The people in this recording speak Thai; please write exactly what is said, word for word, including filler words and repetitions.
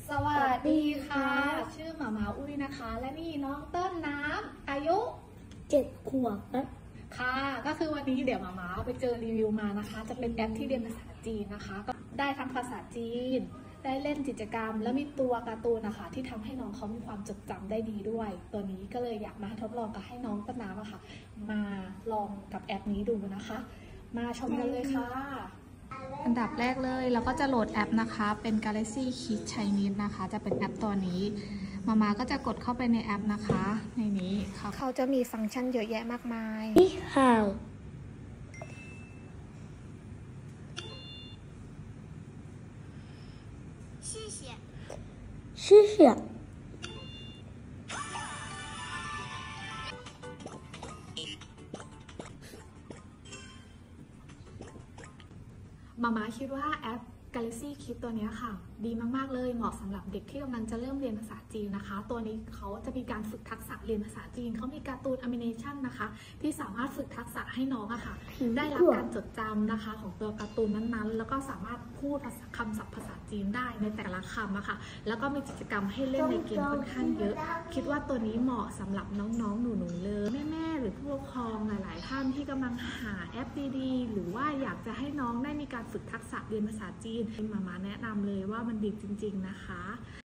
สวัสดีค่ะ ชื่อหมาหมาอุ้ยนะคะ และนี่น้องต้นน้ำอายุเจ็ดขวบครับค่ะก็คือวันนี้เดี๋ยวหมาหมาไปเจอรีวิวมานะคะ จะเป็นแอปที่เรียนภาษาจีนนะคะก็ได้ทั้งภาษาจีนได้เล่นกิจกรรมแล้วมีตัวการ์ตูนนะคะที่ทำให้น้องเขามีความจดจำได้ดีด้วยตัวนี้ก็เลยอยากมาทดลองกับให้น้องต้นน้ำอะค่ะมาลองกับแอปนี้ดูนะคะ มาชมกันเลยค่ะอันดับแรกเลยเราก็จะโหลดแอปนะคะเป็น Galaxy Kids Chinese นะคะจะเป็นแอปตัวนี้มามาก็จะกดเข้าไปในแอปนะคะในนี้เขาเขาจะมีฟังก์ชันเยอะแยะมากมายนี่ข่าว谢谢谢谢มาม่าคิดว่าแอป Galaxy Kids ตัวนี้ค่ะดีมากๆเลยเหมาะสำหรับเด็กที่กำลังจะเริ่มเรียนภาษาจีนนะคะตัวนี้เขาจะมีการฝึกทักษะเรียนภาษาจีนเขามีการ์ตูนแอนิเมชันนะคะที่สามารถฝึกทักษะให้น้องอะค่ะได้รับการจดจำนะคะของตัวการ์ตูนนั้นๆแล้วก็สามารถพูดคำศัพท์ภาษาจีนได้ในแต่ละคำอะค่ะแล้วก็มีกิจกรรมให้เล่นในเกมค่อนข้างเยอะคิดว่าตัวนี้เหมาะสำหรับน้องๆหนูๆเลยแม่ๆหรือผู้ปกครองหลายๆท่านที่กำลังหาแอปดีๆหรือว่าอยากจะให้น้องได้มีการฝึกทักษะเรียนภาษาจีนมาม่าแนะนำเลยว่ามันดีจริงๆนะคะ